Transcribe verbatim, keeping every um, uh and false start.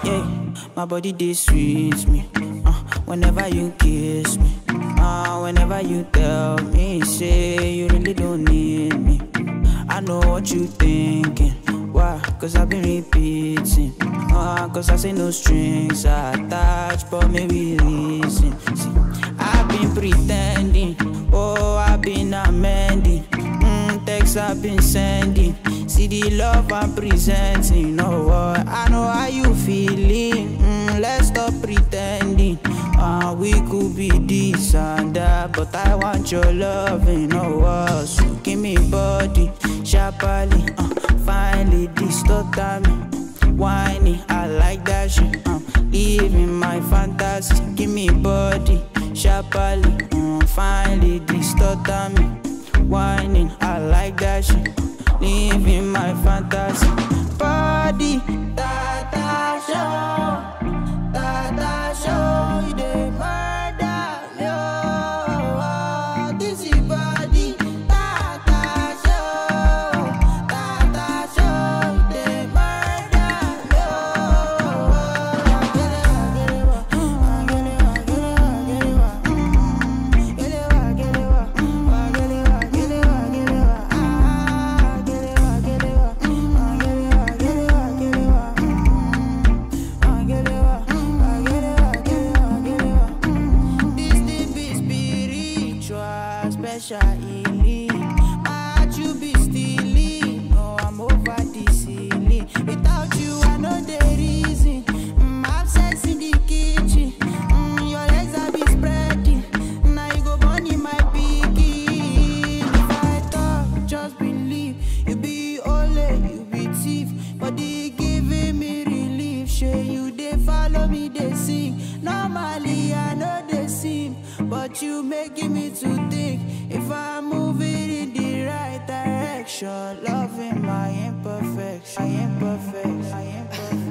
Yeah, my body they sweet me. Uh, whenever you kiss me, uh, whenever you tell me, say you really don't need me. I know what you thinking. Why? Cause I've been repeating. Uh, cause I say no strings attached, but maybe listen. See, I've been pretending. Oh, I've been amending. Mm, texts I've been sending. See the love I'm presenting. No, what? I know how you feeling. Mm, let's stop pretending. Uh, we could be this and that, but I want your love. You know what? So give me body, sharply. Uh, finally, this totally whiny. I like that shit. I'm uh, living my fantasy. Give me body, sharply. Uh, finally, this totally whining. I like that shit. Living my fantasy. Body, Tatashe, Tatashe, you dey murder me, oh. This is body, Tatashe, Tatashe, you dey murder me, special healing. My heart you be stealing. No, I'm over this ceiling. Without you, I know the reason. Mm, I'm sex in the kitchen. Mm, your legs I be spreading. Now you go bunny my piggy. If I talk, just believe. You be only, you be thief. But they giving me relief. Sure, you they follow me, they sing. Normally, I know they sing. But you making me to think. If I'm moving in the right direction, loving my imperfection, I am perfect, I am perfect.